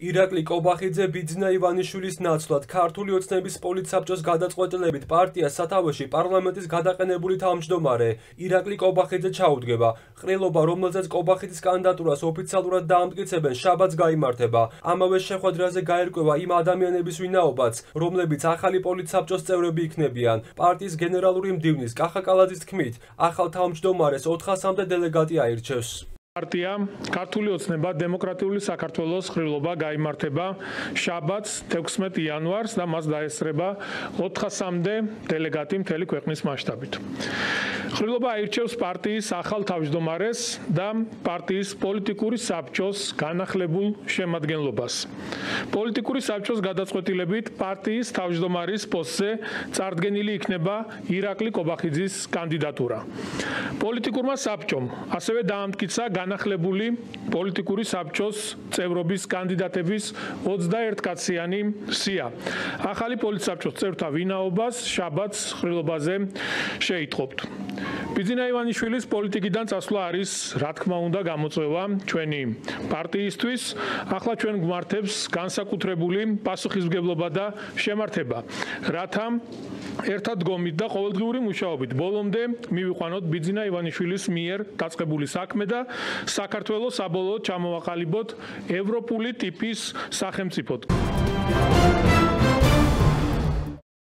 ირაკლი კობახიძე ბიძინა ივანიშვილის ნაცვლად ქართული ოცნების პოლიტსაბჭოს გადაწყვეტილებით პარტიას სათავეში პარლამენტის გადაყენებული თავმჯდომარე ირაკლი კობახიძე ჩაუდგება. ყრილობა, რომელზეც კობახიძის კანდიდატურას ოფიციალურად დაამტკიცებენ, შაბათს გაიმართება. ამავე შეხვედრაზე გაერკვევა იმ ადამიანების ვინაობაც, რომლებიც ახალი პოლიტსაბჭოს წევრები იქნებიან. პარტიის გენერალური მდივნის კახა კალაძის თქმით, ახალ თავმჯდომარეს 400-მდე დელეგატი აირჩევს. პარტია ქართული ოცნება დემოკრატიული საქართველოს ყრილობა გაიმართება შაბათს 16 იანვარს და მას დაესწრება 400-მდე დელეგატი მთელი ქვეყნის მასშტაბით. ყრილობა აირჩევს პარტიის ახალ თავმჯდომარეს და პარტიის პოლიტიკური საბჭოს განახლებულ შემადგენლობას. პოლიტიკური საბჭოს გადაწყვეტილებით პარტიის თავმჯდომარის პოსტზე წარდგენილი იქნება ირაკლი კობახიძის კანდიდატურა. პოლიტიკურმა საბჭომ ასევე დაამტკიცა განახლებული პოლიტიკური საბჭოს წევრობის კანდიდატების 21 კაციანი სია. ახალი პოლიტსაბჭოს წევრთა ვინაობას შაბათს ყრილობაზე შეიტყობთ. ბიძინა ივანიშვილის პოლიტიკიდან წასვლა არის, რა თქმა უნდა, გამოწვევა ჩვენი პარტიისთვის. ახლა ჩვენ გვმართებს განსაკუთრებული პასუხისმგებლობა და შემართება, რათა ერთად დგომით და ყოველდღიური მუშაობით ბოლომდე მივიყვანოთ ბიძინა ივანიშვილის მიერ დაწყებული საქმე და საქართველოს საბოლოოდ ჩამოვაყალიბოთ ევროპული ტიპის სახელმწიფოდ.